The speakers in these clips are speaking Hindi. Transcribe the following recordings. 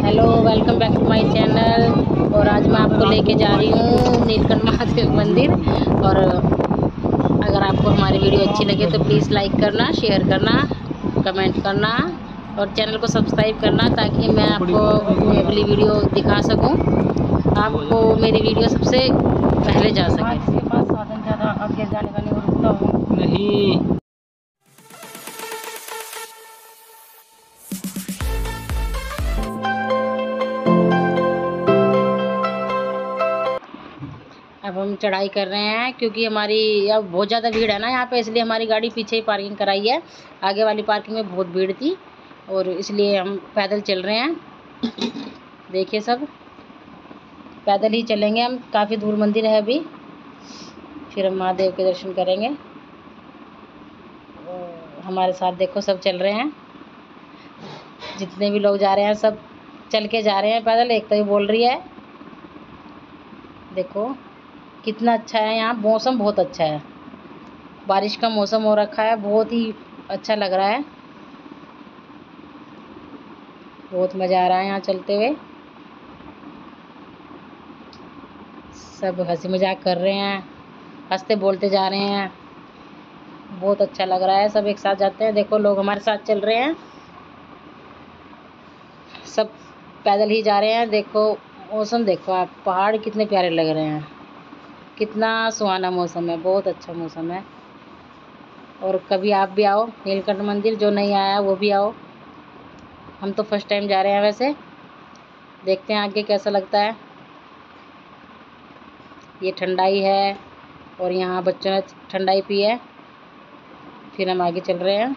Hello, welcome back to my channel. और आज मैं आपको लेके जा रही हूँ नीलकंठ महादेव मंदिर। और अगर आपको हमारी वीडियो अच्छी लगे तो प्लीज़ लाइक करना, शेयर करना, कमेंट करना और चैनल को सब्सक्राइब करना, ताकि मैं आपको अगली वीडियो दिखा सकूँ, आपको मेरी वीडियो सबसे पहले जा सके। इसके पास साधन ज़्यादा आगे जाने का नहीं, रुकता हूँ नहीं। अब हम चढ़ाई कर रहे हैं, क्योंकि हमारी अब बहुत ज़्यादा भीड़ है ना यहाँ पे, इसलिए हमारी गाड़ी पीछे ही पार्किंग कराई है। आगे वाली पार्किंग में बहुत भीड़ थी और इसलिए हम पैदल चल रहे हैं। देखिए, सब पैदल ही चलेंगे हम। काफ़ी दूर मंदिर है अभी, फिर हम महादेव के दर्शन करेंगे। हमारे साथ देखो सब चल रहे हैं, जितने भी लोग जा रहे हैं सब चल के जा रहे हैं पैदल। एक तो ये बोल रही है, देखो कितना अच्छा है यहाँ। मौसम बहुत अच्छा है, बारिश का मौसम हो रखा है, बहुत ही अच्छा लग रहा है। बहुत मज़ा आ रहा है यहाँ चलते हुए। सब हंसी मजाक कर रहे हैं, हंसते बोलते जा रहे हैं। बहुत अच्छा लग रहा है, सब एक साथ जाते हैं। देखो लोग हमारे साथ चल रहे हैं, सब पैदल ही जा रहे हैं। देखो मौसम, देखो आप, पहाड़ कितने प्यारे लग रहे हैं, कितना सुहाना मौसम है, बहुत अच्छा मौसम है। और कभी आप भी आओ नीलकंठ मंदिर, जो नहीं आया वो भी आओ। हम तो फर्स्ट टाइम जा रहे हैं वैसे, देखते हैं आगे कैसा लगता है। ये ठंडाई है और यहाँ बच्चों ने ठंडाई पी है। फिर हम आगे चल रहे हैं।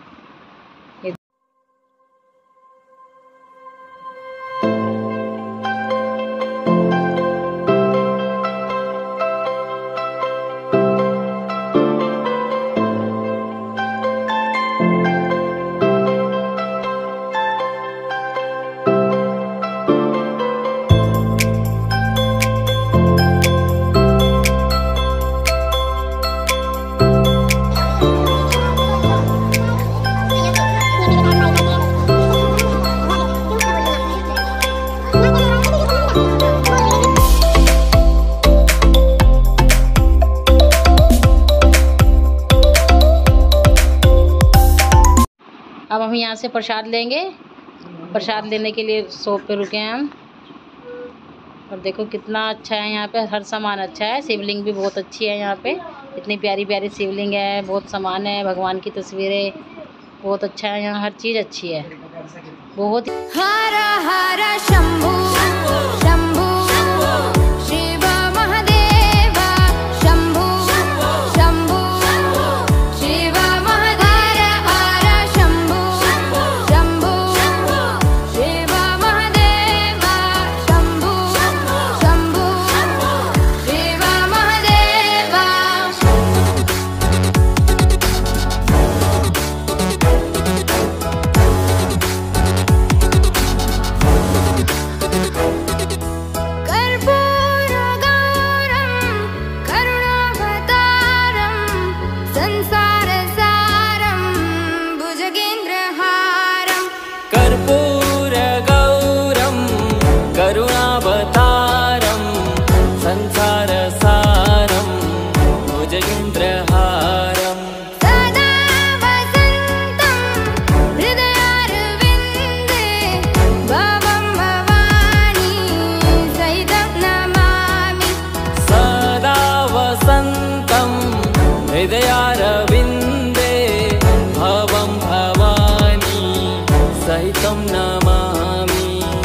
अब हम यहाँ से प्रसाद लेंगे। प्रसाद लेने के लिए शॉप पे रुके हैं हम। और देखो कितना अच्छा है यहाँ पे, हर सामान अच्छा है। शिवलिंग भी बहुत अच्छी है यहाँ पे, इतनी प्यारी प्यारी शिवलिंग है, बहुत सामान है, भगवान की तस्वीरें, बहुत अच्छा है यहाँ, हर चीज़ अच्छी है। बहुत हर हर शंभू शंभू शिव महादेव शंभू शंभू शिव महादेव। हर शंभू शंभू शिव महादेव शंभू शंभू शिव महादेव। करुणावतारं संसारसारं भुजगेन्द्रहारं सदा वसन्तं हृदयारविन्दे भवं भवानी सहितं नमामि। सदा वसन्तं हृदयारविन्दे भवं भवानी सहितं नमामि।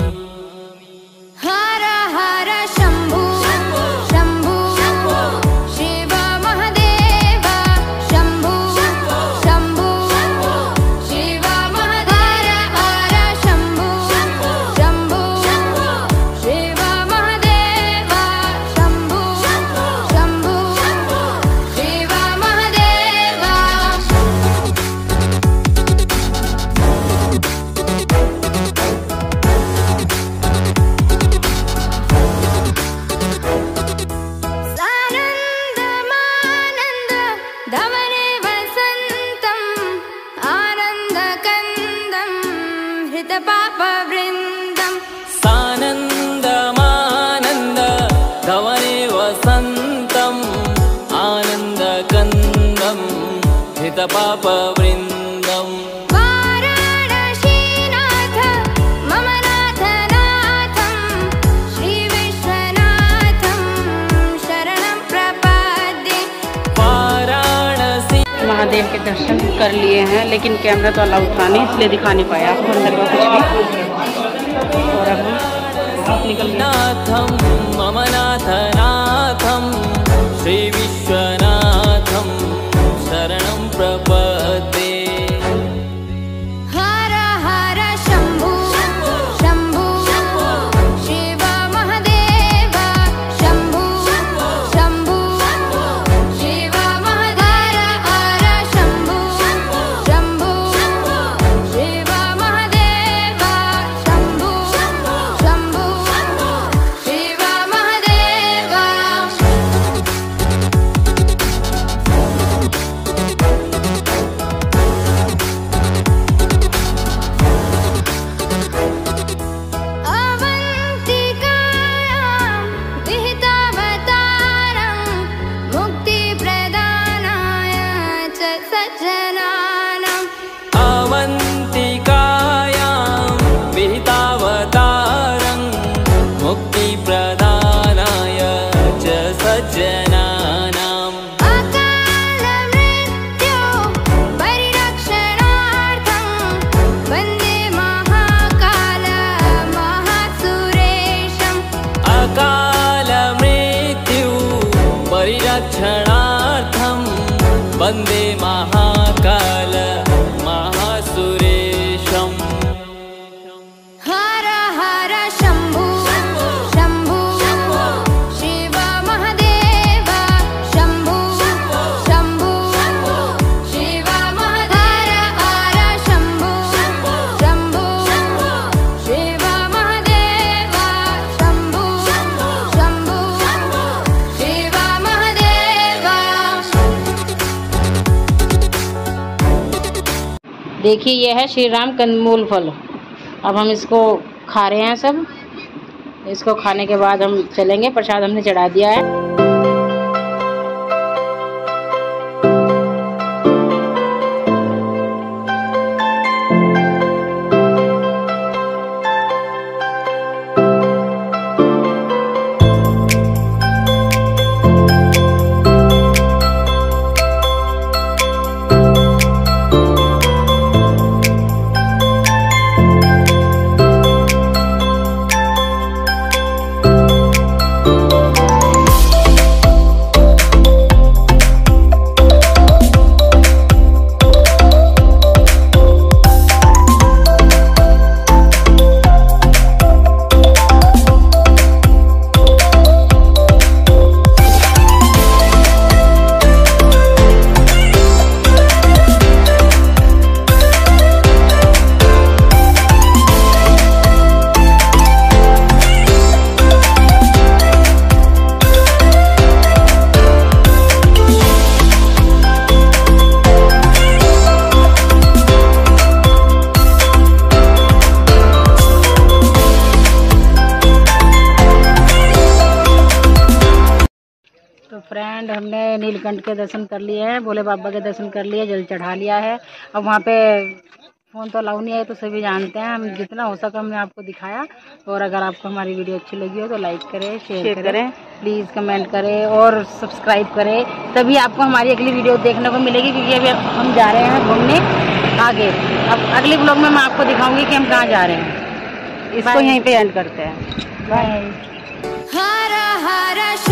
हर हर शंभू शंभू शिव महादेव शंभू शंभू शिव महादेव। हर शंभू शंभू शिव महादेव शंभू शंभू शिव महादेव। सानन्दमानन्द धवने वसन्तम् आनन्दकन्दं हृतपापवृन्दं सानन्दमानन्द धवने वसन्तम् आनन्दकन्दं हितपापवृन्दम् वाराणसीनाथ मम नाथनाथं श्रीविश्वनाथं शरणं प्रपद्ये। वाराणसी महादेव के दर्शन कर लिए हैं, लेकिन कैमरा तो अलाउड था नहीं, इसलिए दिखा नहीं पाया आपको अंदर का कुछ भी। और अब हम निकल गए। नाथं मम नाथनाथं श्रीविश्वनाथं शरणं प्रपद्ये। हर हर शम्भु शम्भु शिव महादेव शम्भु शम्भु शिव महादेव। हर शम्भु शम्भु शिव महादेव शम्भु शम्भु शिव महादेव। अवन्तिकायां विहितावतारं मुक्तिप्रदानाय च सज्जनानाम्। अवन्तिकायां विहितावतारं मुक्तिप्रदानाय च सज्जनानाम्। अकालमृत्यो परिरक्षणार्थं वन्दे महाकाल महासुरेशम्। अकालमृत्यु परिरक्षणार्थं वन्दे महाकाल महासुरेशम्। हर हर शम्भु शम्भु शिव महादेव शम्भु शम्भु शिव महादेव। हर शम्भु शम्भु शिव महादेव शम्भु शम्भु शिव महादेव। देखिए यह है श्री राम कंदमूल फल। अब हम इसको खा रहे हैं सब। इसको खाने के बाद हम चलेंगे, प्रसाद हमने चढ़ा दिया है। फ्रेंड हमने नीलकंठ के दर्शन कर लिए हैं, भोले बाबा के दर्शन कर लिए, जल चढ़ा लिया है। अब वहाँ पे फ़ोन तो अलाउ नहीं है, तो सभी जानते हैं। हम जितना हो सका हमने आपको दिखाया। और अगर आपको हमारी वीडियो अच्छी लगी हो तो लाइक करें, शेयर करें, प्लीज़ कमेंट करें और सब्सक्राइब करें, तभी आपको हमारी अगली वीडियो देखने को मिलेगी। क्योंकि अभी हम जा रहे हैं घूमने आगे। अब अगले ब्लॉग में मैं आपको दिखाऊंगी कि हम कहाँ जा रहे हैं। इसको यहीं पे एंड करते हैं। बाय। हर हर